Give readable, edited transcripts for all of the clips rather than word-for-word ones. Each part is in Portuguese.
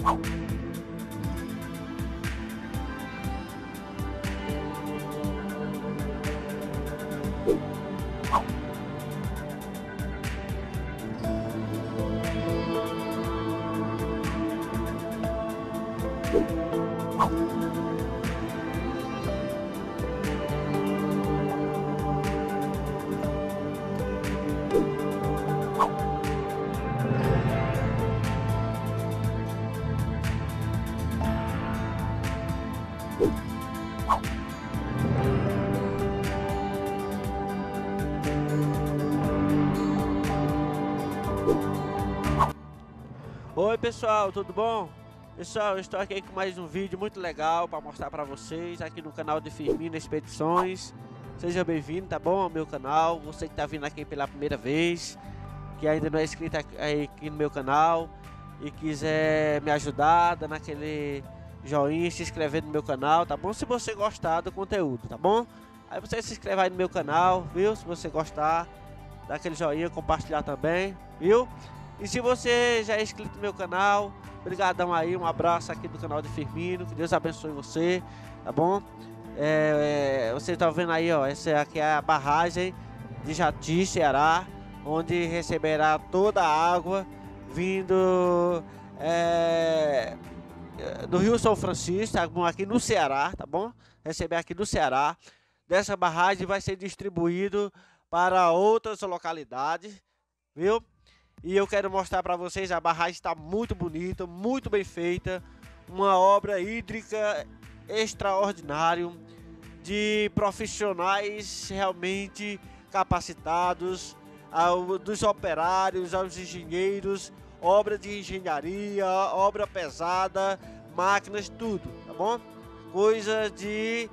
Oi pessoal, tudo bom? Pessoal, eu estou aqui com mais um vídeo muito legal para mostrar para vocês aqui no canal de Firmino Expedições. Seja bem-vindo, tá bom, ao meu canal. Você que está vindo aqui pela primeira vez, que ainda não é inscrito aqui no meu canal e quiser me ajudar, dando aquele joinha, se inscrever no meu canal, tá bom? Se você gostar do conteúdo, tá bom? Aí você se inscreve aí no meu canal, viu? Se você gostar, dá aquele joinha, compartilhar também, viu? E se você já é inscrito no meu canal, brigadão aí, um abraço aqui do canal de Firmino, que Deus abençoe você, tá bom? Você tá vendo aí, ó, essa aqui é a barragem de Jati, Ceará, onde receberá toda a água vindo do Rio São Francisco, tá bom? Aqui no Ceará, tá bom? Receber aqui do Ceará. Dessa barragem vai ser distribuído para outras localidades, viu? E eu quero mostrar para vocês, a barragem está muito bonita, muito bem feita, uma obra hídrica extraordinária, de profissionais realmente capacitados, dos operários, aos engenheiros, obra de engenharia, obra pesada, máquinas, tudo, tá bom? Coisa de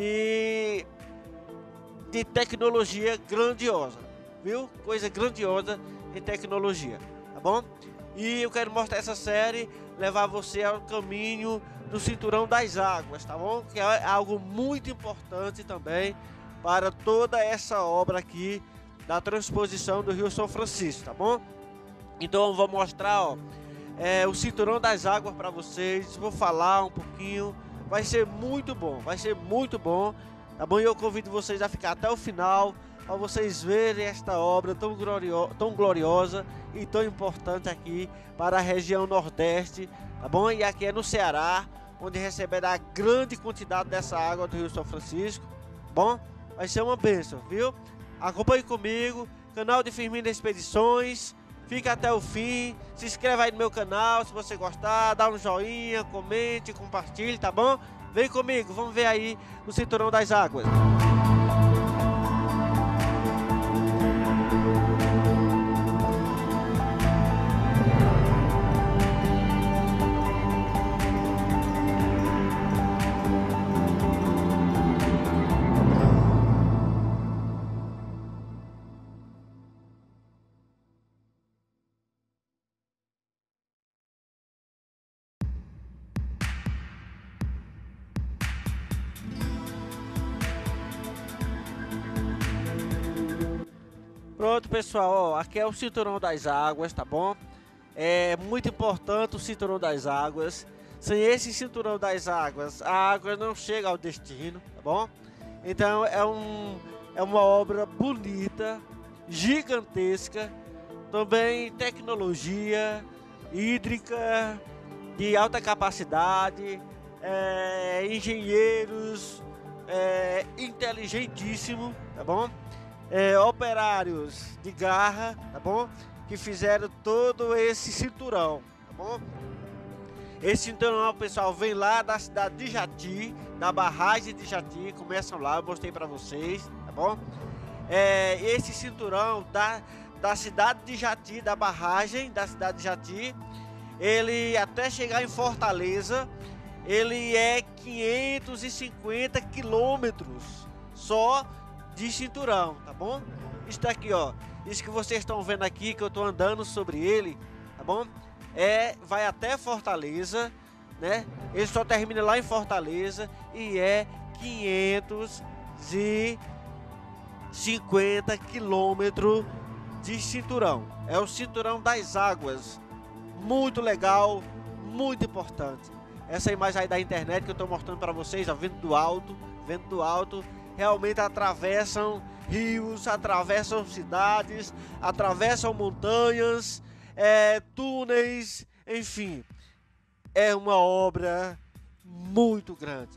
tecnologia grandiosa, viu? Coisa grandiosa em tecnologia, tá bom? E eu quero mostrar essa série, levar você ao caminho do cinturão das águas, tá bom? Que é algo muito importante também para toda essa obra aqui da transposição do Rio São Francisco, tá bom? Então eu vou mostrar, ó, o cinturão das águas para vocês, vou falar um pouquinho, vai ser muito bom, tá bom? E eu convido vocês a ficar até o final, para vocês verem esta obra tão gloriosa e tão importante aqui para a região Nordeste, tá bom? E aqui é no Ceará, onde receberá grande quantidade dessa água do Rio São Francisco, bom? Vai ser uma bênção, viu? Acompanhe comigo, canal de Firmino Expedições, fica até o fim, se inscreva aí no meu canal, se você gostar, dá um joinha, comente, compartilhe, tá bom? Vem comigo, vamos ver aí o cinturão das águas. Pronto pessoal, ó, aqui é o cinturão das águas, tá bom? É muito importante o cinturão das águas. Sem esse cinturão das águas, a água não chega ao destino, tá bom? Então é uma obra bonita, gigantesca, também tecnologia hídrica de alta capacidade, engenheiros inteligentíssimos, tá bom? Operários de garra, tá bom? Que fizeram todo esse cinturão, tá bom? Esse cinturão, pessoal, vem lá da cidade de Jati, da barragem de Jati, começam lá, eu mostrei para vocês, tá bom? Esse cinturão da cidade de Jati, da barragem da cidade de Jati, ele até chegar em Fortaleza, ele é 550 quilômetros só de cinturão, tá bom? Isso aqui, ó, isso que vocês estão vendo aqui, que eu tô andando sobre ele, tá bom? Vai até Fortaleza, né? Ele só termina lá em Fortaleza e é 550 quilômetros de cinturão. É o cinturão das águas, muito legal, muito importante. Essa imagem aí da internet que eu estou mostrando para vocês, ó, vendo do alto, realmente atravessam rios, atravessam cidades, atravessam montanhas, túneis, enfim, é uma obra muito grande.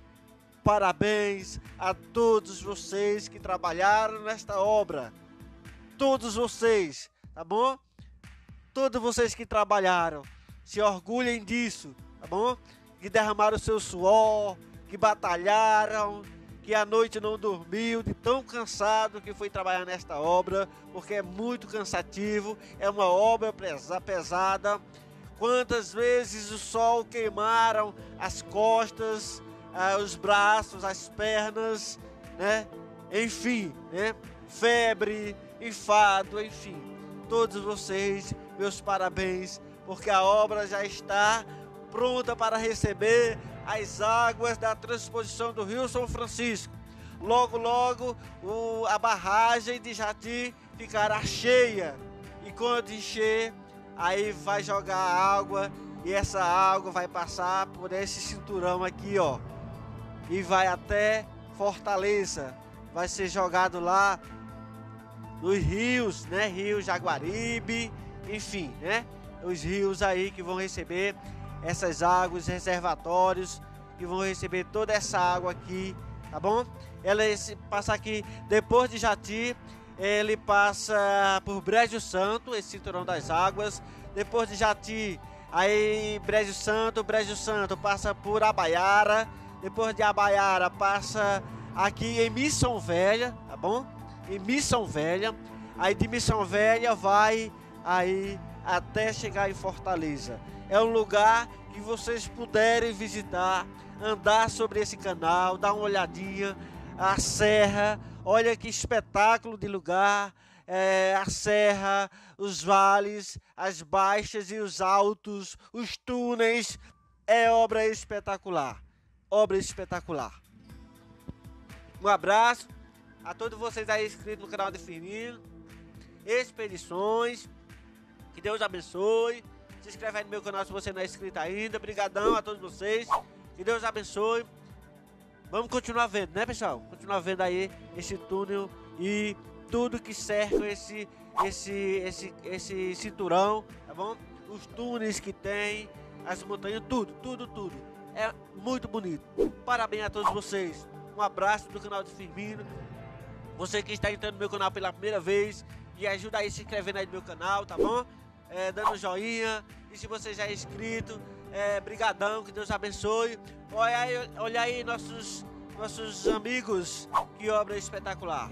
Parabéns a todos vocês que trabalharam nesta obra, todos vocês, tá bom? Todos vocês que trabalharam, se orgulhem disso, tá bom? Que derramaram o seu suor, que batalharam, que à noite não dormiu, de tão cansado que foi trabalhar nesta obra, porque é muito cansativo, é uma obra pesada. Quantas vezes o sol queimaram as costas, os braços, as pernas, né? Enfim, né? Febre, enfado, enfim. Todos vocês, meus parabéns, porque a obra já está pronta para receber as águas da transposição do Rio São Francisco. Logo, logo, a barragem de Jati ficará cheia. E quando encher, aí vai jogar água e essa água vai passar por esse cinturão aqui, ó. E vai até Fortaleza. Vai ser jogado lá nos rios, né? Rio Jaguaribe, enfim, né? Os rios aí que vão receber essas águas, reservatórios que vão receber toda essa água aqui, tá bom? Ela passa aqui depois de Jati, ele passa por Brejo Santo, esse cinturão das águas. Depois de Jati, aí Brejo Santo passa por Abaiara. Depois de Abaiara passa aqui em Missão Velha, tá bom? Em Missão Velha. Aí de Missão Velha vai aí até chegar em Fortaleza. É um lugar que vocês puderem visitar, andar sobre esse canal, dar uma olhadinha, a serra, olha que espetáculo de lugar, a serra, os vales, as baixas e os altos, os túneis, é obra espetacular, obra espetacular. Um abraço a todos vocês aí inscritos no canal de Firmino Expedições, que Deus abençoe. Se inscreve aí no meu canal se você não é inscrito ainda. Obrigadão a todos vocês. Que Deus abençoe. Vamos continuar vendo, né, pessoal? Continuar vendo aí esse túnel e tudo que cerca esse cinturão, tá bom? Os túneis que tem, as montanhas, tudo. É muito bonito. Parabéns a todos vocês. Um abraço do canal de Firmino. Você que está entrando no meu canal pela primeira vez, me ajuda aí se inscrevendo aí no meu canal, tá bom? Dando um joinha. E se você já é inscrito, brigadão, que Deus abençoe. Olha aí nossos amigos, que obra espetacular.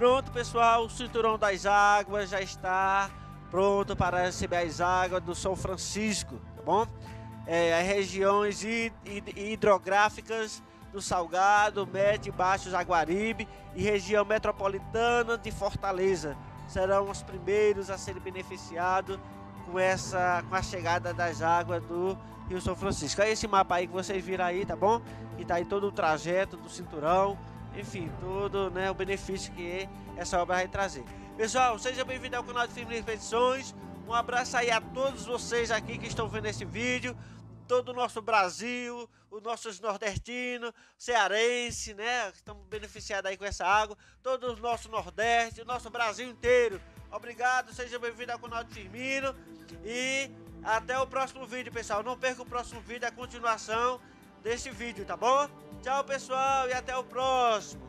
Pronto, pessoal, o cinturão das águas já está pronto para receber as águas do São Francisco, tá bom? As regiões hidrográficas do Salgado, Médio e Baixo Jaguaribe e região metropolitana de Fortaleza serão os primeiros a serem beneficiados com a chegada das águas do Rio São Francisco. É esse mapa aí que vocês viram aí, tá bom? E tá aí todo o trajeto do cinturão, enfim, todo, né, o benefício que essa obra vai trazer. Pessoal, seja bem-vindo ao canal de Firmeza Expedições. Um abraço aí a todos vocês aqui que estão vendo esse vídeo, todo o nosso Brasil, os nossos nordestinos, cearense, né, que estão beneficiados aí com essa água, todo o nosso Nordeste, o nosso Brasil inteiro. Obrigado, seja bem-vindo ao canal de Firmino e até o próximo vídeo, pessoal. Não perca o próximo vídeo, a continuação desse vídeo, tá bom? Tchau, pessoal, e até o próximo.